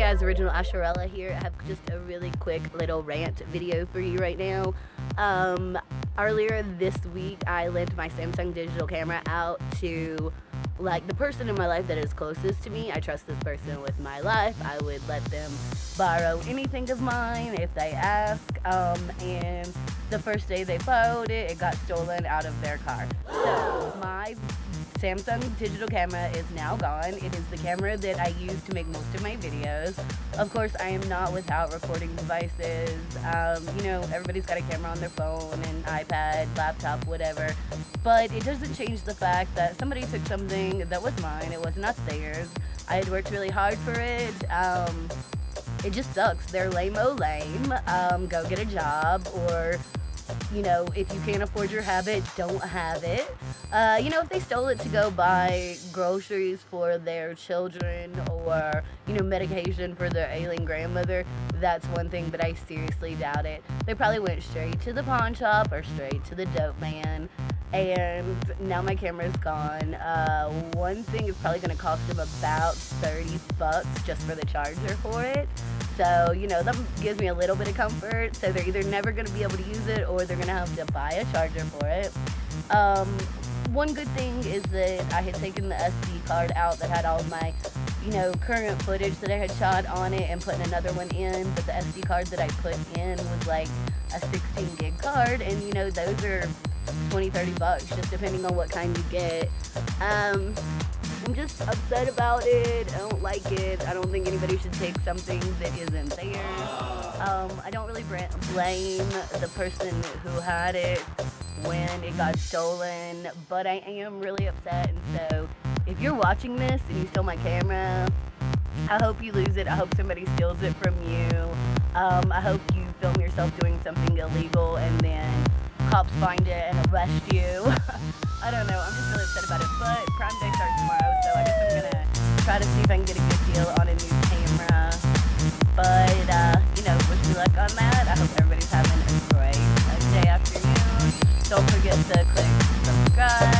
guys, Original Asherella here. I have just a really quick little rant video for you right now. Earlier this week, I lent my Samsung digital camera out to the person in my life that is closest to me. I trust this person with my life. I would let them borrow anything of mine if they ask. And the first day they borrowed it, it got stolen out of their car. So my Samsung digital camera is now gone. It is the camera that I use to make most of my videos. Of course, I am not without recording devices. Everybody's got a camera on their phone, an iPad, laptop, whatever. But it doesn't change the fact that somebody took something that was mine. It was not theirs. I had worked really hard for it. It just sucks. They're lame-o lame. Go get a job, or if you can't afford your habit, don't have it. If they stole it to go buy groceries for their children or, medication for their ailing grandmother, that's one thing, but I seriously doubt it. They probably went straight to the pawn shop or straight to the dope man, and now my camera's gone. One thing is probably going to cost them about $30 just for the charger for it. So, that gives me a little bit of comfort. So they're either never going to be able to use it, or they're going to have to buy a charger for it. One good thing is that I had taken the SD card out that had all my, current footage that I had shot on it, and putting another one in. But the SD card that I put in was like a 16 gig card, and those are $20-$30 just depending on what kind you get. I'm just upset about it. I don't like it. I don't think anybody should take something that isn't theirs. I don't really blame the person who had it when it got stolen, but I am really upset. And so if you're watching this and you stole my camera, I hope you lose it. I hope somebody steals it from you. I hope you film yourself doing something illegal and then cops find it and arrest you. I don't know. I'm just really upset about it. But Prime Day starts tomorrow, so I guess I'm going to try to see if I can get a good deal on a new camera. But, wish me luck on that. I hope everybody's having a great day afternoon. Don't forget to click subscribe.